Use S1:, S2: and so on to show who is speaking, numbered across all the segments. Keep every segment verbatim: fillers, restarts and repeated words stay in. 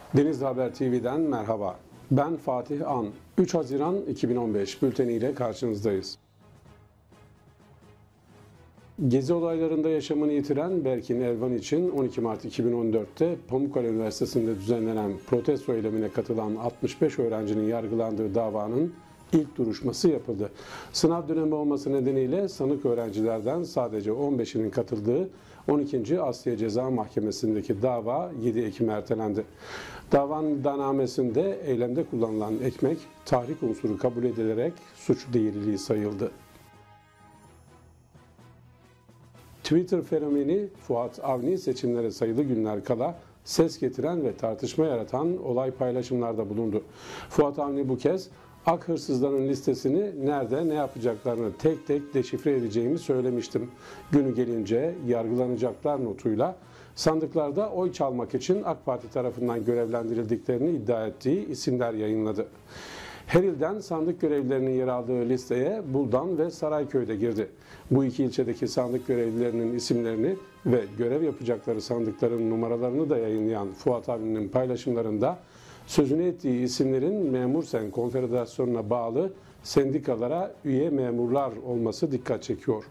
S1: Denizli Haber T V'den merhaba. Ben Fatih An. üç Haziran iki bin on beş bülteniyle karşınızdayız. Gezi olaylarında yaşamını yitiren Berkin Elvan için on iki Mart iki bin on dört'te Pamukkale Üniversitesi'nde düzenlenen protesto eylemine katılan altmış beş öğrencinin yargılandığı davanın ilk duruşması yapıldı. Sınav dönemi olması nedeniyle sanık öğrencilerden sadece on beşinin katıldığı on ikinci Asliye Ceza Mahkemesi'ndeki dava yedi Ekim'e ertelendi. Davanın iddianamesinde eylemde kullanılan ekmek tahrik unsuru kabul edilerek suç değilliği sayıldı. Twitter fenomeni Fuat Avni seçimlere sayılı günler kala ses getiren ve tartışma yaratan olay paylaşımlarda bulundu. Fuat Avni bu kez ak hırsızların listesini nerede ne yapacaklarını tek tek deşifre edeceğimi söylemiştim. Günü gelince yargılanacaklar notuyla sandıklarda oy çalmak için AK Parti tarafından görevlendirildiklerini iddia ettiği isimler yayınladı. Her ilden sandık görevlilerinin yer aldığı listeye Buldan ve Sarayköy'de girdi. Bu iki ilçedeki sandık görevlilerinin isimlerini ve görev yapacakları sandıkların numaralarını da yayınlayan Fuat Avni'nin paylaşımlarında sözünü ettiği isimlerin Memursen Konfederasyonu'na bağlı sendikalara üye memurlar olması dikkat çekiyor.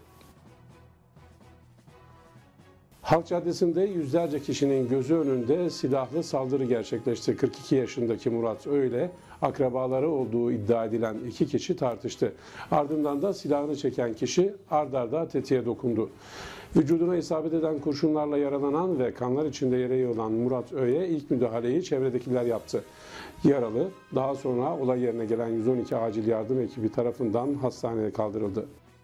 S1: Halk Caddesi'nde yüzlerce kişinin gözü önünde silahlı saldırı gerçekleşti. kırk iki yaşındaki Murat Öyle, akrabaları olduğu iddia edilen iki kişi tartıştı. Ardından da silahını çeken kişi ard arda tetiğe dokundu. Vücuduna isabet eden kurşunlarla yaralanan ve kanlar içinde yere yığılan Murat Öğe'ye ilk müdahaleyi çevredekiler yaptı. Yaralı, daha sonra olay yerine gelen yüz on iki acil yardım ekibi tarafından hastaneye kaldırıldı.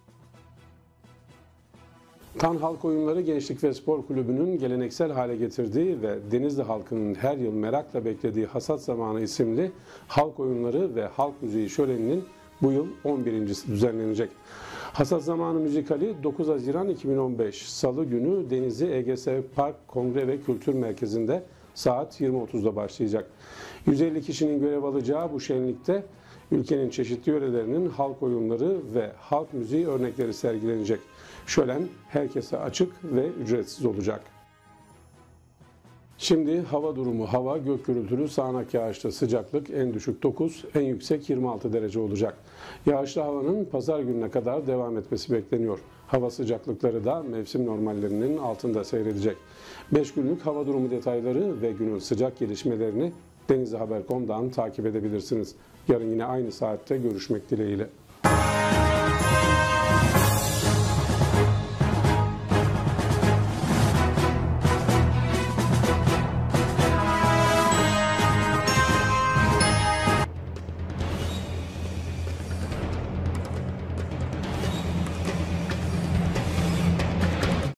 S1: Tan Halk Oyunları Gençlik ve Spor Kulübü'nün geleneksel hale getirdiği ve Denizli halkının her yıl merakla beklediği Hasat Zamanı isimli halk oyunları ve halk müziği şöleninin bu yıl on birincisi düzenlenecek. Hasat Zamanı müzikali dokuz Haziran iki bin on beş Salı günü Denizli E G S Park Kongre ve Kültür Merkezi'nde saat yirmi otuzda başlayacak. yüz elli kişinin görev alacağı bu şenlikte ülkenin çeşitli yörelerinin halk oyunları ve halk müziği örnekleri sergilenecek. Şölen herkese açık ve ücretsiz olacak. Şimdi hava durumu. Hava gök gürültülü, sağanak yağışlı, sıcaklık en düşük dokuz, en yüksek yirmi altı derece olacak. Yağışlı havanın pazar gününe kadar devam etmesi bekleniyor. Hava sıcaklıkları da mevsim normallerinin altında seyredecek. beş günlük hava durumu detayları ve günün sıcak gelişmelerini denizli haber nokta com'dan takip edebilirsiniz. Yarın yine aynı saatte görüşmek dileğiyle.